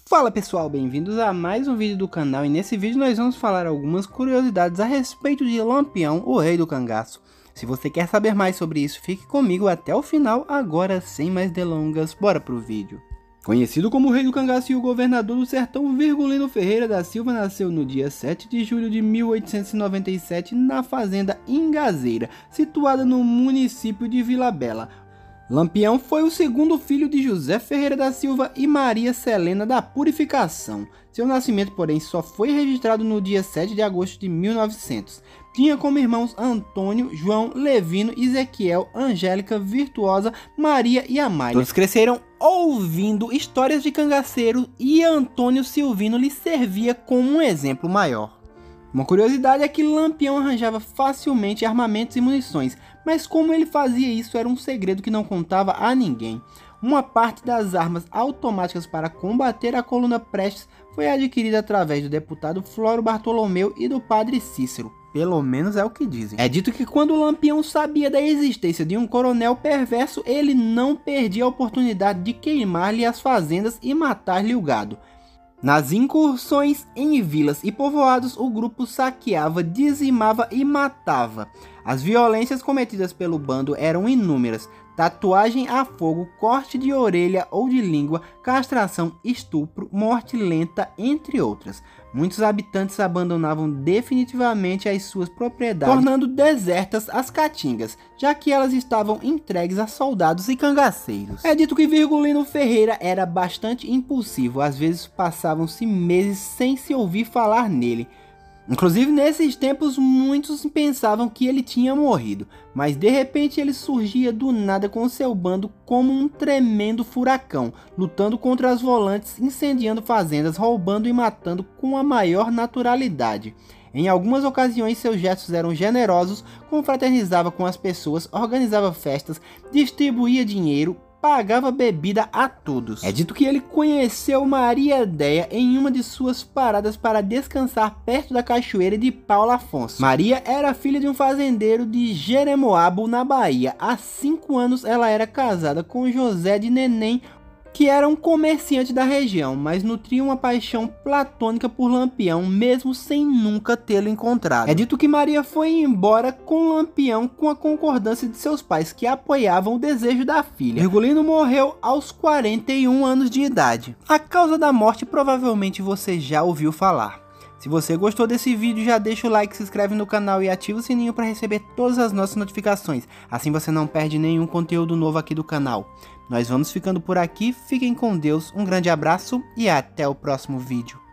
Fala pessoal, bem-vindos a mais um vídeo do canal e nesse vídeo nós vamos falar algumas curiosidades a respeito de Lampião, o rei do cangaço. Se você quer saber mais sobre isso, fique comigo até o final. Agora, sem mais delongas, bora pro vídeo. Conhecido como o rei do cangaço e o governador do sertão, Virgulino Ferreira da Silva nasceu no dia 7 de julho de 1897 na fazenda Ingazeira, situada no município de Vila Bela. Lampião foi o segundo filho de José Ferreira da Silva e Maria Celena da Purificação. Seu nascimento, porém, só foi registrado no dia 7 de agosto de 1900. Tinha como irmãos Antônio, João, Levino, Ezequiel, Angélica, Virtuosa, Maria e Amália. Todos cresceram ouvindo histórias de cangaceiro e Antônio Silvino lhe servia como um exemplo maior. Uma curiosidade é que Lampião arranjava facilmente armamentos e munições, mas como ele fazia isso era um segredo que não contava a ninguém. Uma parte das armas automáticas para combater a coluna Prestes foi adquirida através do deputado Floro Bartolomeu e do padre Cícero. Pelo menos é o que dizem. É dito que quando Lampião sabia da existência de um coronel perverso, ele não perdia a oportunidade de queimar-lhe as fazendas e matar-lhe o gado. Nas incursões em vilas e povoados, o grupo saqueava, dizimava e matava. As violências cometidas pelo bando eram inúmeras: tatuagem a fogo, corte de orelha ou de língua, castração, estupro, morte lenta, entre outras. Muitos habitantes abandonavam definitivamente as suas propriedades, tornando desertas as caatingas, já que elas estavam entregues a soldados e cangaceiros. É dito que Virgulino Ferreira era bastante impulsivo, às vezes passavam-se meses sem se ouvir falar nele. Inclusive nesses tempos muitos pensavam que ele tinha morrido, mas de repente ele surgia do nada com seu bando como um tremendo furacão, lutando contra as volantes, incendiando fazendas, roubando e matando com a maior naturalidade. Em algumas ocasiões seus gestos eram generosos, confraternizava com as pessoas, organizava festas, distribuía dinheiro, pagava bebida a todos. É dito que ele conheceu Maria Déia em uma de suas paradas para descansar perto da cachoeira de Paulo Afonso. Maria era filha de um fazendeiro de Jeremoabo, na Bahia. Há 5 anos ela era casada com José de Neném, que era um comerciante da região, mas nutria uma paixão platônica por Lampião, mesmo sem nunca tê-lo encontrado. É dito que Maria foi embora com Lampião com a concordância de seus pais, que apoiavam o desejo da filha. Virgulino morreu aos 41 anos de idade. A causa da morte provavelmente você já ouviu falar. Se você gostou desse vídeo, já deixa o like, se inscreve no canal e ativa o sininho para receber todas as nossas notificações. Assim você não perde nenhum conteúdo novo aqui do canal. Nós vamos ficando por aqui, fiquem com Deus, um grande abraço e até o próximo vídeo.